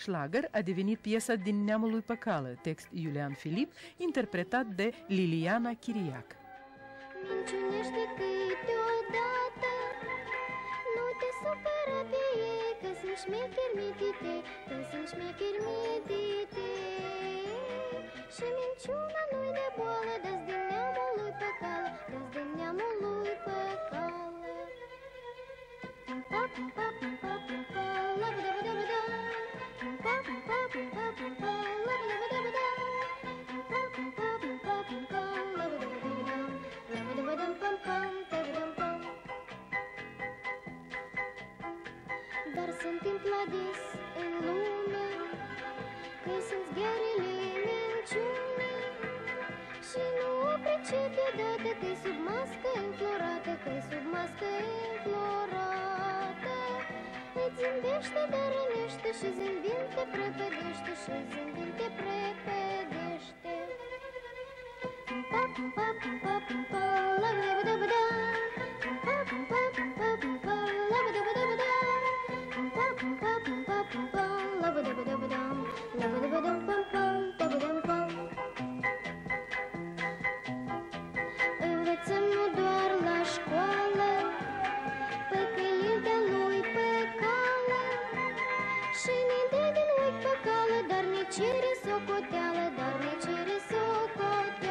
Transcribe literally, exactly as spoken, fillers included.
șlagăr a devenit piesa din Neamul lui Păcală, text Iulian Filip, interpretat de Liliana Chiriac. Minciunește câteodată, nu te supăra pe ei, că sunt șmecheri mitite, că sunt șmecheri mitite. Și minciuna nu-i de boală, dă-ți din neamul lui Păcală, dă-ți din neamul lui Păcală. Pum-pa, pum-pa, pum-pa, pum-pa, la-ba-da-ba-da-ba-da. Pum-pa, pum-pa, pum-pa, pum-pa, la-ba-da-ba-da-ba-da. Pum-pa, pum-pa, pum-pa, pum-pa, la-ba-da-ba-da-ba-da. La-ba-da-ba-dam-pam-pam, ta-ba-dam-pam. Dar se întâmplă des în lume că sunt zghearele minciune și nu o pricepe odată că-i sub mască înflorată, că-i sub mască înflorată. Îi zâmbește, dar rănește și zâmbind te prepădește, și zâmbind te prepădește. Pum-pa, pum-pa, pum-pa, pum-pa, la-ba-da-ba-da-ba-da. Pum-pa, pum-pa, pum-pa, pum-pa, la-ba-da-ba-da-ba-da. Pum-pa, pum-pa, pum-pa, pum-pa, la-ba-da-ba-da-ba-da. La-ba-da-ba-dam-pam-pam, ta-ba-dam-pam. Învățăm nu doar la școală păcăliri de-a lui Păcală și ne dă din ochi Păcală, dar ne cere socoteală, dar ne cere socoteală.